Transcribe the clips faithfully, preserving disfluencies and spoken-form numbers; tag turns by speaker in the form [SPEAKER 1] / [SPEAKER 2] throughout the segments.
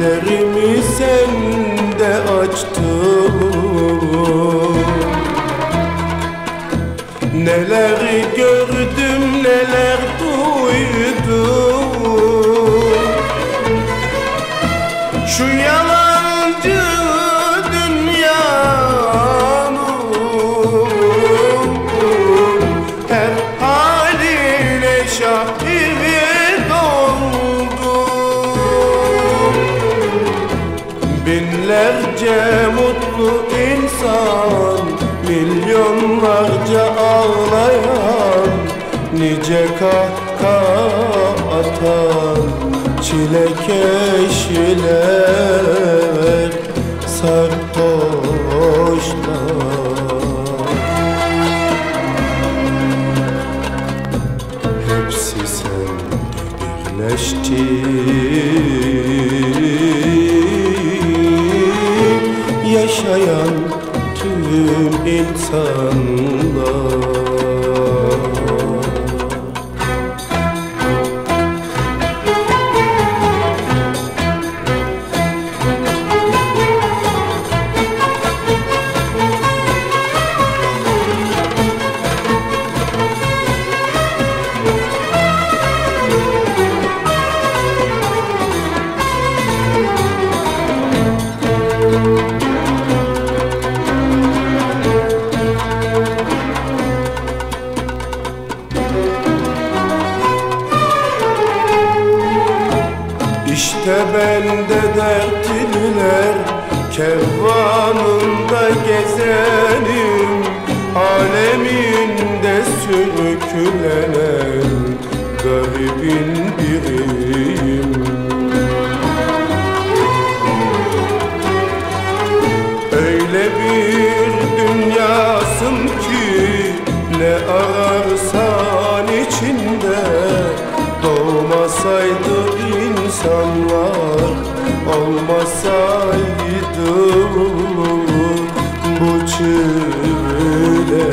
[SPEAKER 1] Gözlerimi sende açtım, neler gördüm neler duydum. Şu yalancı dünyanın her haline şahit oldum. Binlerce mutlu insan, milyonlarca ağlayan, nice kahkaha atan çilekeşler, sarhoşlar. Hepsi sende birleşti, yaşayan tüm insanlar. İşte bende dertliler kervanında gezenim, aleminde sürüklenen garibin biriyim. Öyle bir dünyasın ki ne ararsan içinde, doğmasaydı insanlar, olmasaydı bu çile,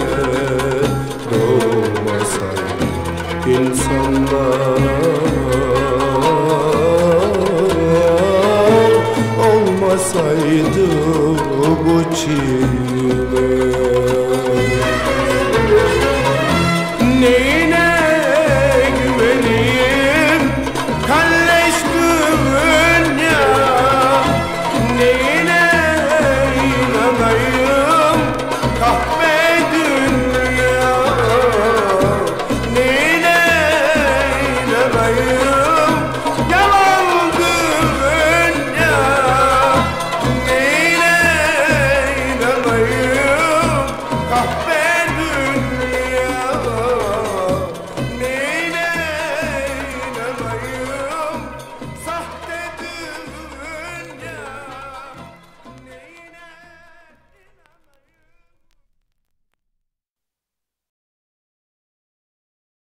[SPEAKER 1] doğmasaydı insanlar, olmasaydı bu çile.